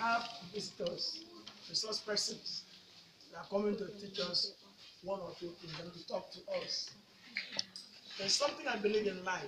have visitors, resource persons that are coming to teach us one or two things and to talk to us. There's something I believe in life.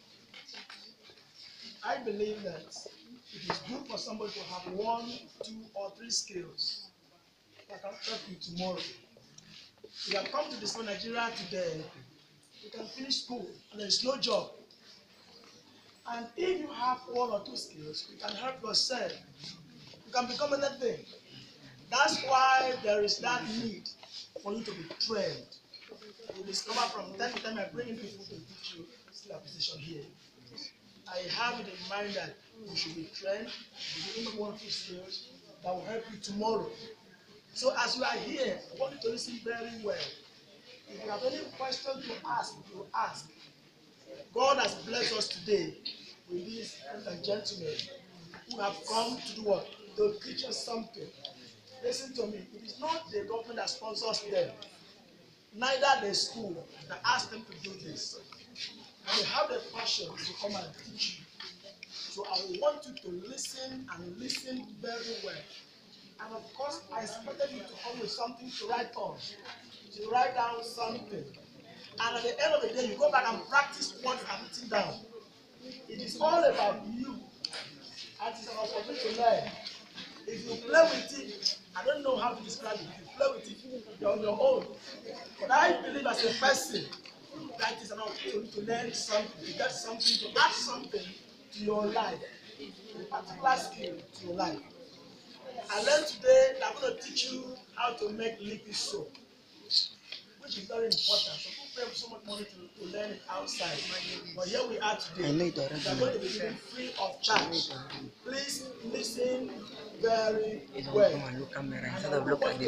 I believe that it is good for somebody to have 1, 2, or 3 skills that can help you tomorrow. You have come to this Nigeria today, you can finish school and there is no job. And if you have 1 or 2 skills, you can help yourself. You can become anything. That's why there is that need for you to be trained. You discover from time to time I bring in people to teach you still a position here. I have it in mind that you should be trained, you give 1 or 2 skills that will help you tomorrow. So as you are here, I want you to listen very well. If you have any question to ask, you ask. God has blessed us today with these gentlemen who have come to do what? To teach us something. Listen to me. It is not the government that sponsors them, neither the school that asks them to do this. And they have the passion to come and teach you. So I want you to listen and listen very well. And of course, I expected you to come with something to write on, to write down something. And at the end of the day, you go back and practice what you have written down. It is all about you. And it's an opportunity to learn. If you play with it, I don't know how to describe it. If you play with it, you're on your own. But I believe as a person, that is an opportunity to learn something, to get something, to add something to your life, a particular skill to your life. I learned today that I'm going to teach you how to make liquid soap, which is very important. So people pay so much money to learn it outside. But here we are today. We are going to be giving free of charge. Please listen very well. Now,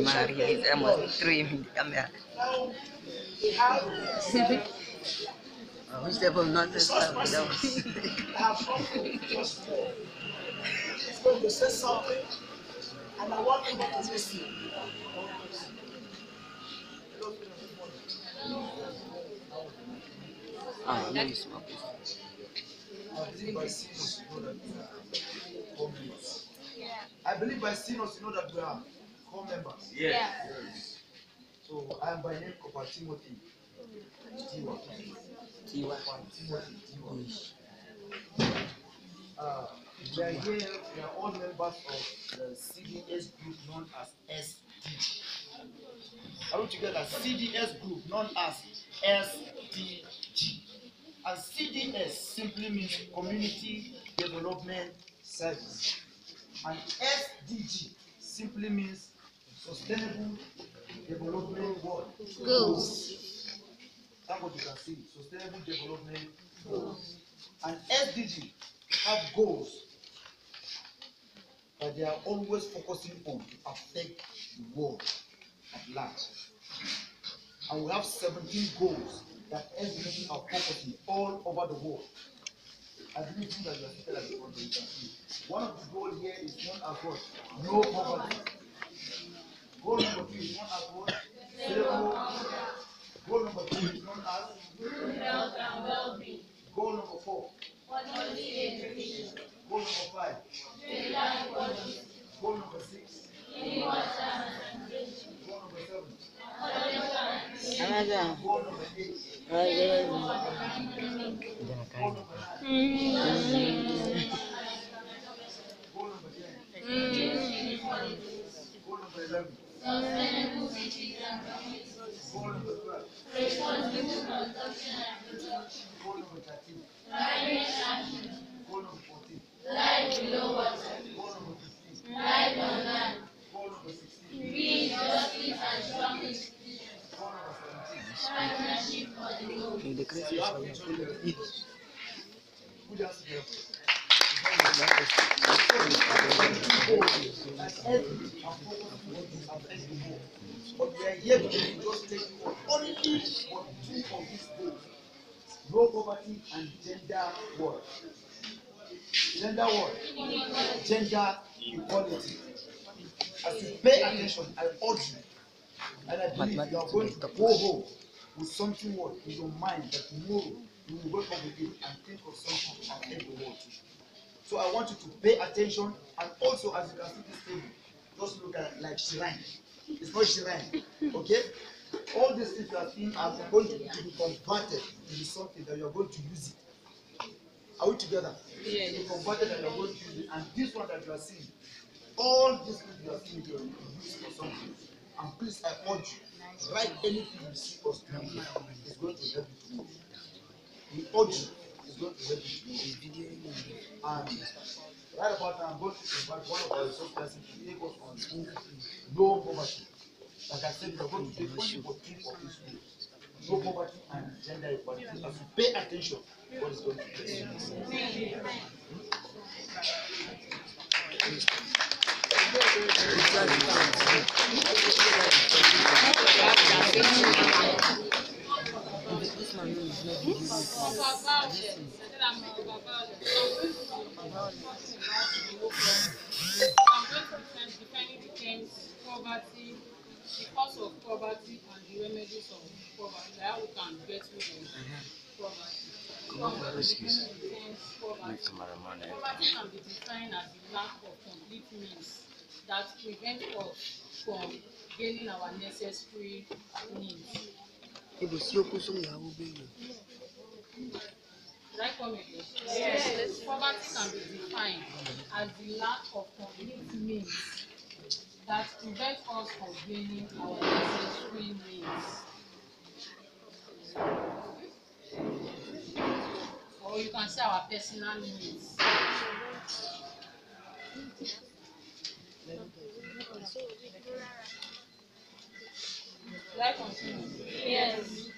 we have resource persons that have come to just today. He's going to say something, and I want people to listen. I believe by seeing us, you know that we are core members. Yeah. So I am by name Copper Timothy. Tiwa. We are here, we are all members of the CDS group known as SDG. Are we together? CDS group known as SDG. And CDS simply means Community Development Service. And SDG simply means Sustainable Development Goals. That's what you can see. Sustainable Development Goals. And SDG have goals that they are always focusing on to affect the world at large. And we have 17 goals that SDG are focusing all over the world. I believe that you are seated at the front, you can see. One of the goals here is known as what? No poverty. Goal number 2 is known as what? Zero. Goal number 3 is known as good health and well-being. Goal number 4. Goal number 5. Goal number 6. Goal number 7. Goal number 8. Goal number 9. Goal number 10. Goal number 11. Goal number 12. Goal number 13. Goal number 14. Goal number 15. Goal number 16. Goal number 17. But we are here to just take only for 2 of these goals. No poverty and gender what? Gender what? Gender equality. As you pay attention, I urge you, and I believe you are going to go home with something what in your mind that tomorrow you will wake up with it and think of something to affect the world. So I want you to pay attention, and also as you can see this table, just look at it like shrine. It's not shrine, okay? All these things you are seeing are going to be converted into something that you are going to use it. Are we together? Yes. Be converted and you are going to use it. And this one that you are seeing, all these things you are seeing here, you use for something. And please, I urge you, write anything you see us doing here. It's going to help you tomorrow. We urge you, it's going to help you tomorrow. And right about now, I'm going to invite one of our resource persons to take us on no poverty. Like I said, we are going to take only for 3 of these schools. No poverty and gender equality. As you pay attention, what is going to take. Poverty, the cause of poverty and the remedies of poverty, how we can get rid of poverty. Poverty can be defined as the lack of complete means that prevent us from gaining our necessary needs. Right, comedy? Yes. Poverty can be defined as the lack of complete means that prevent us from gaining our necessary needs. Or you can say our personal needs. Should I continue? Yes.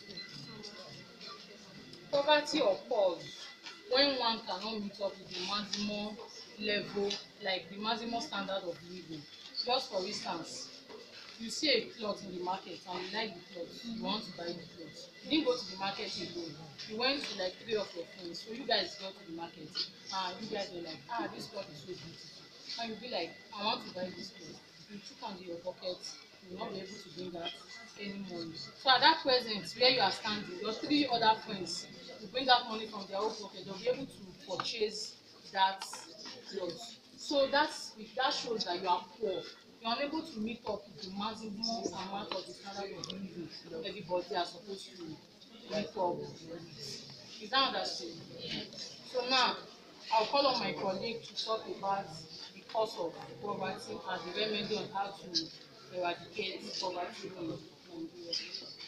Poverty occurs when one cannot meet up with the maximum level, like the maximum standard of living. Just for instance, you see a cloth in the market and you like the cloth, you want to buy the cloth. You didn't go to the market alone. You went to like 3 of your friends. So you guys go to the market and you guys were like, this cloth is so beautiful. And you'll be like, I want to buy this cloth. You took under your pocket, you will not be able to bring out any money. So at that present, where you are standing, your 3 other friends will bring out money from their own pocket. They'll be able to purchase that cloth. So that shows that you are poor. You are unable to meet up with the maximum amount of the standard of living everybody are supposed to meet up with. Is that understood? So now, I'll call on my colleague to talk about the cause of poverty and the remedy on how to eradicate poverty in Nigeria.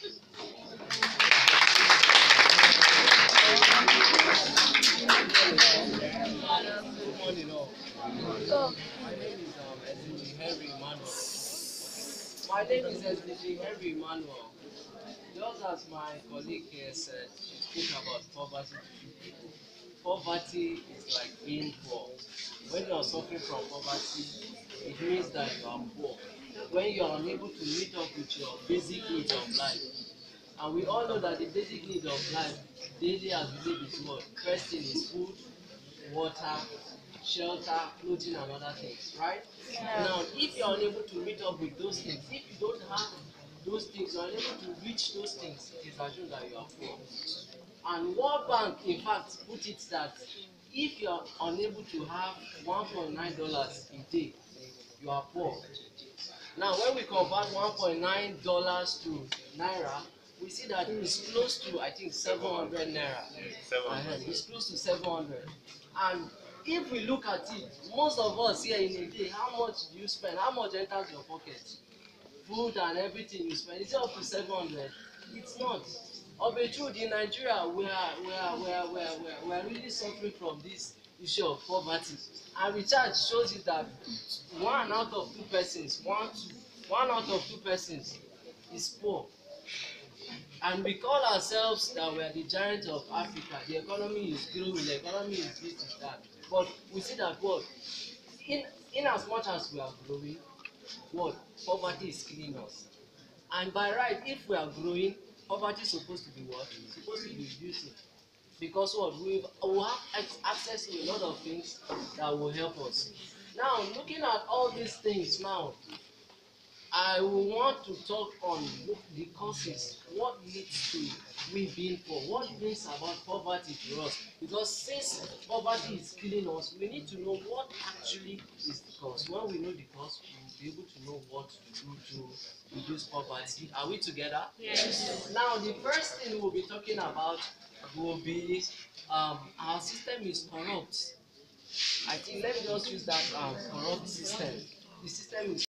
Good morning, all. My name is Henry Emmanuel. My name is Henry Emmanuel. Just as my colleague here said, she spoke about poverty to people. Poverty is like being poor. When you are suffering from poverty, it means that you are poor. When you are unable to meet up with your basic needs of life. And we all know that the basic need of life daily as we live is what? First thing is food, water, shelter, clothing, and other things, right? Yeah. Now, if you are unable to meet up with those things, if you don't have those things, you are unable to reach those things, it is assumed that you are poor. And World Bank, in fact, put it that if you are unable to have $1.9 a day, you are poor. Now, when we convert $1.9 to naira, we see that it's close to, I think, 700 naira. 700. It's close to 700. And if we look at it, most of us here in a day, how much do you spend? How much enters your pocket? Food and everything you spend. Is it up to 700? It's not. Of a truth, in Nigeria, we are really suffering from this issue of poverty. And research shows it that 1 out of 2 persons, 1 out of 2 persons is poor. And we call ourselves that we are the giants of Africa. The economy is growing, the economy is this, is that. But we see that what? In as much as we are growing, what? Poverty is killing us. And by right, if we are growing, poverty is supposed to be what? It's supposed to be reducing. Because what? We will have access to a lot of things that will help us. Now, looking at all these things now, I will want to talk on the causes, what leads to we being poor, what brings about poverty to us. Because since poverty is killing us, we need to know what actually is the cause. When we know the cause, we will be able to know what to do to reduce poverty. Are we together? Yes. Now, the first thing we'll be talking about will be our system is corrupt. I think let me just use that corrupt system. The system is